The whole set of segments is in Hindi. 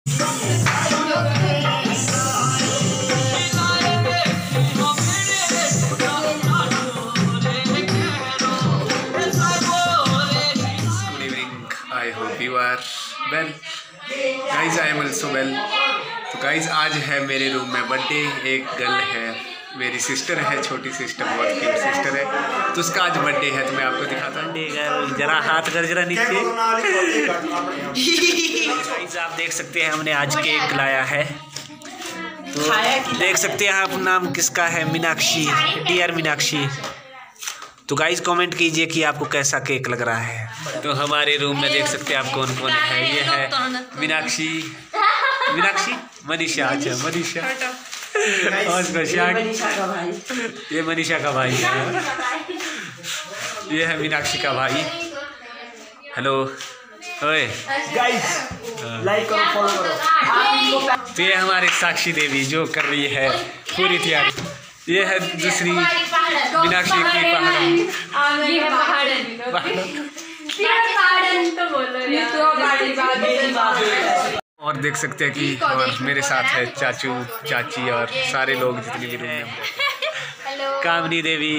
I hope you are well. Guys, I am also well. तो गाइज आज है मेरे रूम में बर्थडे। एक गर्ल है, मेरी सिस्टर है, छोटी सिस्टर, बहुत क्यूट सिस्टर है, तो उसका आज बर्थडे है। तो मैं आपको दिखाता हूँ, जरा हाथ कर जरा नीचे। गाइज आप देख सकते हैं हमने आज केक लाया है, तो देख सकते हैं आप। नाम किसका है? मीनाक्षी, डियर मीनाक्षी। तो गाइज कमेंट कीजिए कि आपको कैसा केक लग रहा है। तो हमारे रूम में देख सकते हैं आप कौन कौन है। ये है मीनाक्षी, मनीषा, अच्छा मनीषा और ये मनीषा का भाई है, ये है मीनाक्षी का भाई। हेलो ओए गाइस, लाइक करो, फॉलो करो। तो ये हमारे साक्षी देवी जो कर रही है पूरी तैयारी। ये है दूसरी मीनाक्षी की और देख सकते हैं कि और मेरे साथ है चाचू, चाची और सारे लोग जितने भी रूम में। कामनी देवी,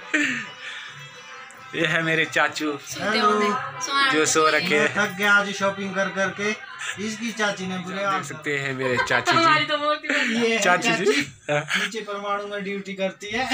ये है मेरे चाचू जो सो रखे हैं। थक गया आज शॉपिंग कर करके। इसकी चाची ने पूरे देख सकते हैं मेरे चाची जी, ये चाची जी नीचे परमाणु में ड्यूटी करती है।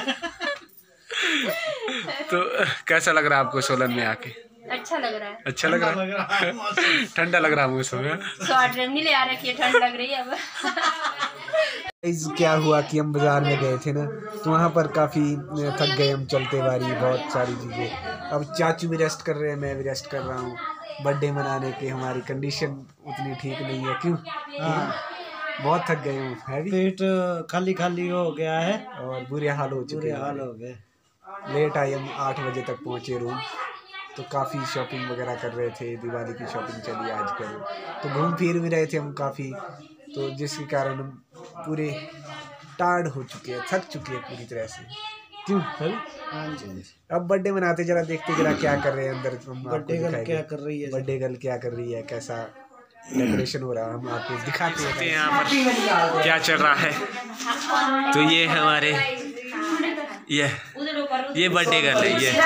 तो कैसा लग रहा है आपको सोलन में आके? अच्छा लग रहा है। अच्छा लग रहा है, ठंडा लग रहा है मौसम में। स्वेटर नहीं ले आ रखी है, ठंड लग रही है अब। क्या हुआ कि हम बाजार में गए थे ना, तो वहाँ पर काफ़ी थक गए हम चलते बारी, बहुत सारी चीज़ें। अब चाचू भी रेस्ट कर रहे हैं, मैं भी रेस्ट कर रहा हूँ। बर्थडे मनाने की हमारी कंडीशन उतनी ठीक नहीं है। क्यों? बहुत थक गए हूँ, है भी पेट खाली खाली हो गया है और बुरे हाल हो चुके हैं। हाल हो गए। लेट आए हम, 8 बजे तक पहुँचे रूम। तो काफ़ी शॉपिंग वगैरह कर रहे थे, दिवाली की शॉपिंग चली आजकल, तो घूम फिर भी रहे थे हम काफ़ी। तो जिसके कारण हम पूरे टायर्ड हो चुके हैं, थक चुके हैं पूरी तरह से। क्यों? हाँ जी। अब बर्थडे मनाते, जरा देखते जरा क्या कर रहे हैं अंदर। बर्थडे गर्ल क्या कर रही है? बर्थडे गर्ल क्या कर रही है, कैसा डेकोरेशन हो रहा है, हम आपको दिखाते हैं यहाँ पर क्या चल रहा है। तो ये हमारे ये बर्थडे गर्ल है। ये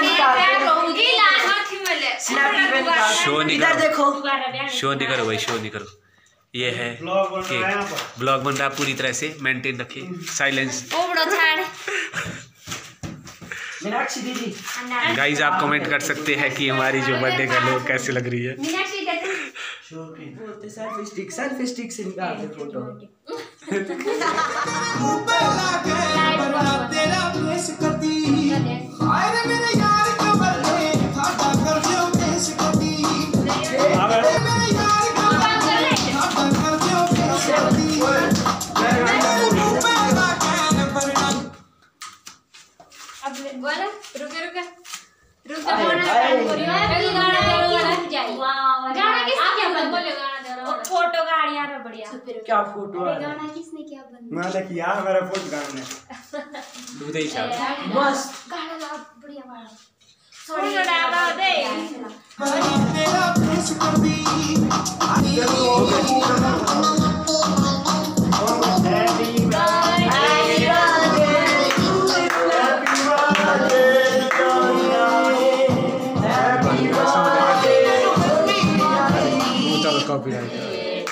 शो नहीं करो, शो नहीं करो भाई, शो नहीं करो। ये है केक, ब्लॉग बन रहा पूरी तरह से, मेंटेन रखिए, साइलेंस। मीनाक्षी दीदी, गाइज आप कमेंट कर सकते हैं कि हमारी जो बर्थडे गर्ल है वो कैसी लग रही है। सेल्फी स्टिक से निकाल दे फोटो। फोटो का यार बढ़िया। क्या फोटो है? गाना किसने किया बंद? मैंने किया, मेरा फोटो गाने दूध ही चाल बस। गाना ला बढ़िया वाला। सॉरी डाला दे। तेरा फेस कर दी। Copyright.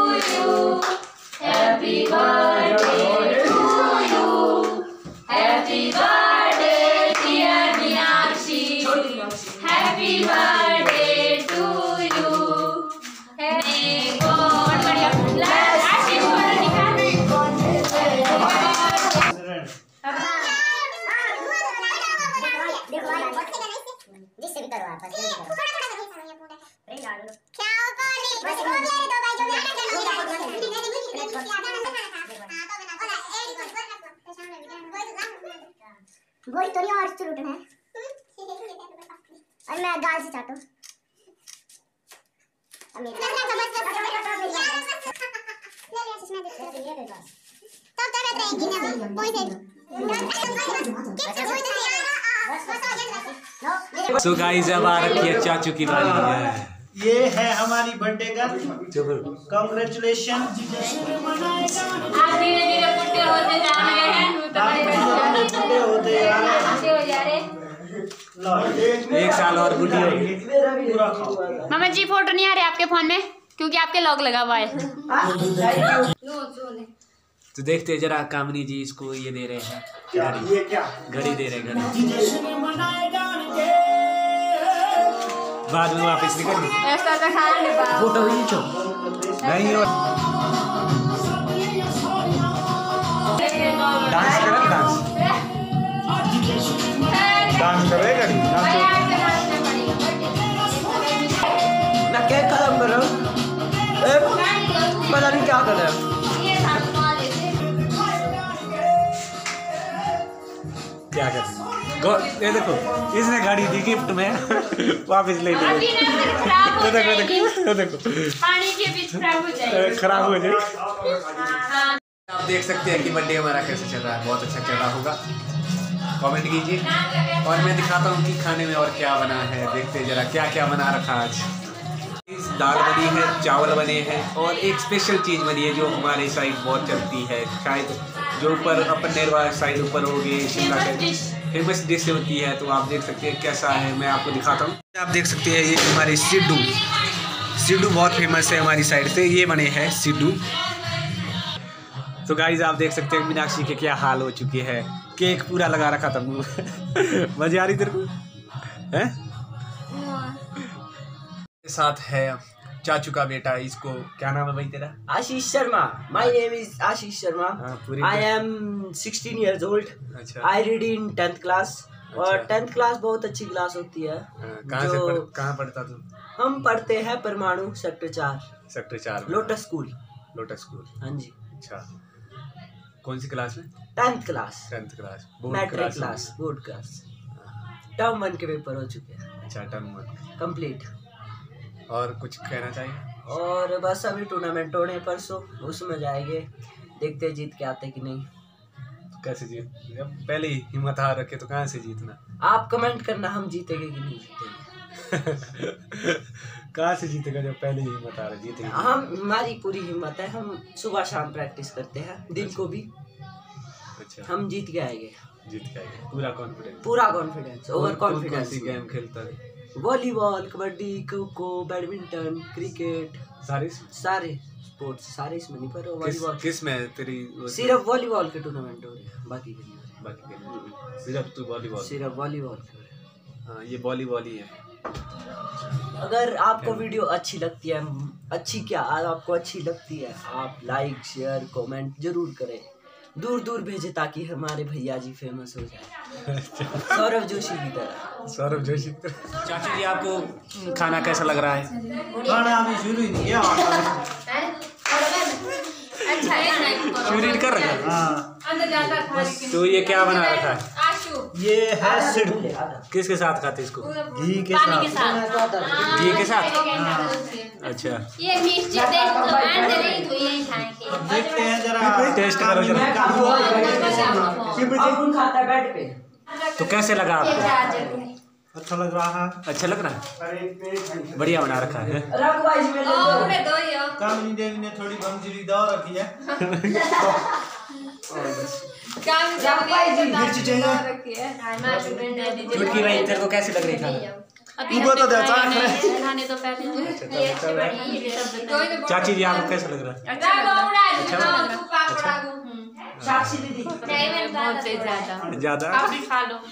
Happy birthday to you. Happy birthday dear Meenakshi. Happy birthday to you. May God bless you. जिससे भी करो आप गोली तो नहीं और चुरुटन है और मैं गाल से चाटू सो गाइस अब आ रखी है चाचू की बारी है। ये है हमारी बर्थडे गर्ल। कांग्रेचुलेशन। आप धीरे धीरे बुढ़े होते जा रहे हैं। बुढ़े होते जा रहे हैं। 1 साल और बुढ़ी होगी। पूरा खाओ। मामा जी फोटो नहीं आ रहे आपके फोन में क्योंकि आपके लॉक लगा हुआ है। तो देखते हैं जरा कामनी जी इसको ये दे रहे हैं ये क्या घड़ी दे रहे हैं घड़ी। बाद में वापस निकल ऐसा तो खाया नहीं पाया। फोटो खींचो नहीं और डांस करें डांस करेगा ना केक खत्म करो। पता नहीं क्या कर रहे हो। क्या कर ये देखो इसने गाड़ी दी गिफ्ट में वापस ले ली। देखो पानी के बीच खराब हो जाएगी। खराब हो जाए। आप देख सकते हैं कि बर्थडे हमारा कैसे चल रहा है। बहुत अच्छा चल रहा होगा। कमेंट कीजिए और मैं दिखाता हूँ कि खाने में और क्या बना है। देखते हैं जरा क्या क्या बना रखा आज। दाल बनी है, चावल बने हैं और एक स्पेशल चीज़ बनी है जो हमारे साइड बहुत चलती है। शायद जो ऊपर अपन निर्वाह साइड ऊपर होगी शिमला के फेमस डिश होती है। तो आप देख सकते हैं कैसा है, मैं आपको दिखाता हूँ। आप देख सकते हैं ये हमारे सिड्डू बहुत फेमस है हमारी साइड से। ये बने हैं सिड्डू। तो गाइस आप देख सकते हैं मीनाक्षी के क्या हाल हो चुके हैं। केक पूरा लगा रखा था मुँह मजे आ रही तेरे को है। साथ है चाचू का बेटा, इसको क्या नाम है भाई तेरा? Ashish Sharma. My name is Ashish Sharma. I am 16 years old। अच्छा। I read in 10th class. और 10th क्लास बहुत अच्छी क्लास होती है। कहाँ पढ़ता तू? हम पढ़ते हैं परमाणु सेक्टर 4 लोटस स्कूल। हाँ जी। अच्छा कौन सी क्लास में? 10th class. Matric class board class. Term 1 के पेपर हो चुके हैं। अच्छा टर्म 1 कंप्लीट। और कुछ कहना चाहिए? और बस अभी टूर्नामेंट होने परसों उसमें जाएंगे। देखते जीत के आते कि नहीं। तो कैसे जीत? पहले ही हिम्मत हार रखे तो कहाँ से जीतना? आप कमेंट करना हम जीतेंगे कि नहीं जीतेंगे। कहाँ से जीतेगा जब पहले ही हिम्मत हार जीतेंगे? हम हमारी पूरी हिम्मत है। हम सुबह शाम प्रैक्टिस करते हैं दिन को भी। अच्छा हम जीत के आएंगे। पूरा कॉन्फिडेंस। Over confidence. गेम खेलता है? Volleyball, kabaddi, kho kho, badminton, cricket, सारे स्पोर्ट्स सारे इसमें नहीं। पर वॉलीबॉल किस में तेरी? सिर्फ वॉलीबॉल के टूर्नामेंट हो रहे हैं, बाकी के नहीं। सिर्फ तू वॉलीबॉल? सिर्फ वॉलीबॉल। हाँ ये वॉलीबॉल ही है। अगर आपको वीडियो अच्छी लगती है, आपको अच्छी लगती है, आप लाइक शेयर कमेंट जरूर करें। दूर दूर भेजे ताकि हमारे भैया जी फेमस हो जाए। सौरभ जोशी की तरह। चाची जी आपको खाना कैसा लग रहा है? खाना अभी शुरू ही नहीं किया। शुरू कर रहा है? हाँ। तो ये क्या बना रखा है? ये है सिड्डू। किसके साथ खाते इसको? घी के साथ। घी के साथ? अच्छा ये मिर्ची दे रही तो ये खाएंगे। देखते हैं जरा टेस्ट करो जरा। कौन खाता है बेड पे? तो कैसे लगा आपको? अच्छा लग रहा है। अच्छा लग रहा है? बढ़िया बना रखा है। रखवाइज में ले लो। कामनी देवी ने थोड़ी बंजीरी दाव रखी है। मिर्ची चाहिए? चुटकी भाई तेरे को कैसे लग रही खाना? तो दे चाची जी आपको कैसा लग रहा है? साक्षी दीदी बहुत ज्यादा? आप भी खा लो।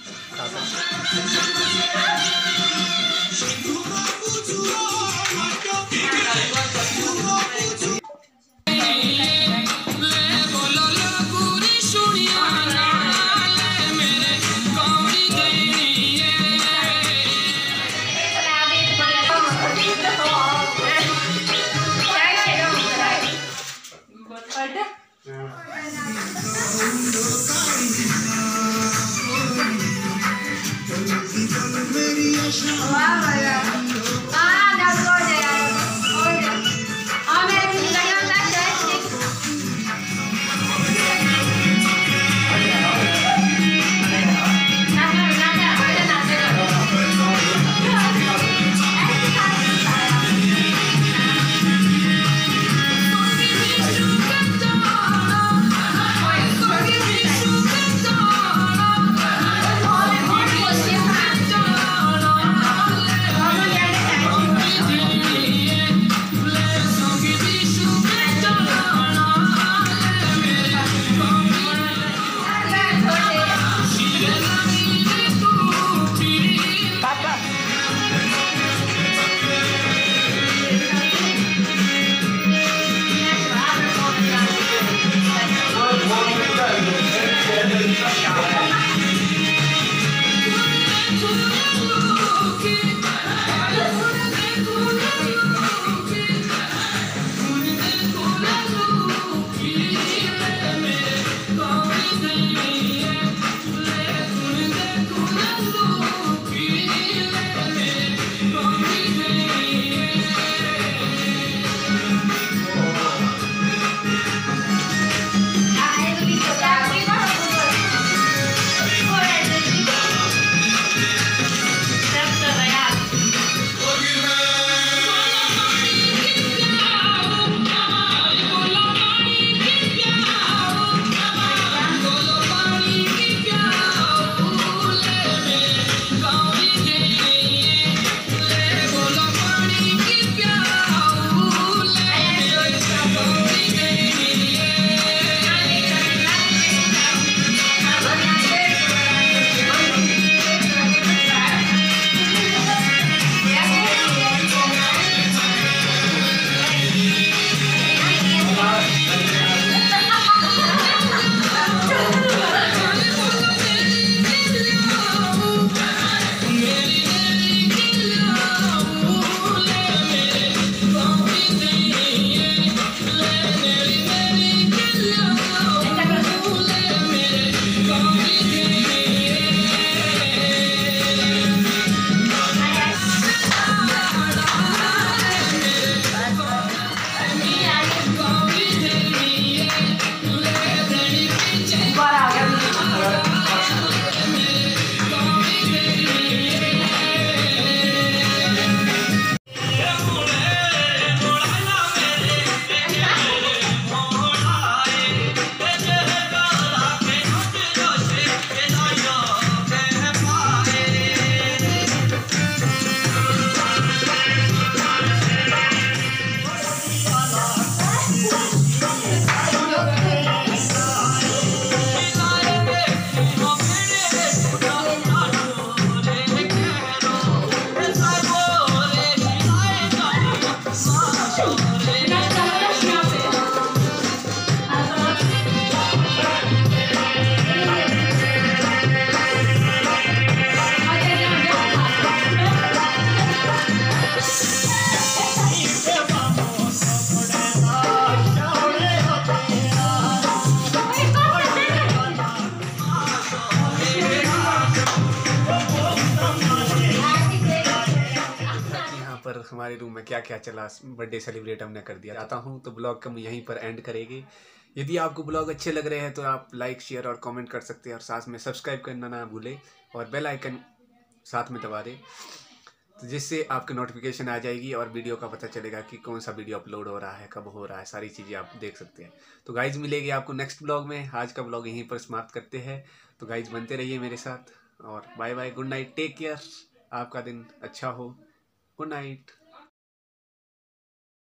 हमारे रूम में क्या क्या चला, बर्थडे सेलिब्रेट हमने कर दिया। आता हूँ तो ब्लॉग को हम यहीं पर एंड करेंगे। यदि आपको ब्लॉग अच्छे लग रहे हैं तो आप लाइक शेयर और कमेंट कर सकते हैं, और साथ में सब्सक्राइब करना ना भूलें और बेल आइकन साथ में दबा दें, तो जिससे आपको नोटिफिकेशन आ जाएगी और वीडियो का पता चलेगा कि कौन सा वीडियो अपलोड हो रहा है, कब हो रहा है, सारी चीज़ें आप देख सकते हैं। तो गाइज मिलेगी आपको नेक्स्ट ब्लॉग में। आज का ब्लॉग यहीं पर समाप्त करते हैं। तो गाइज बनते रहिए मेरे साथ, और bye bye, good night, take care, आपका दिन अच्छा हो, गुड नाइट।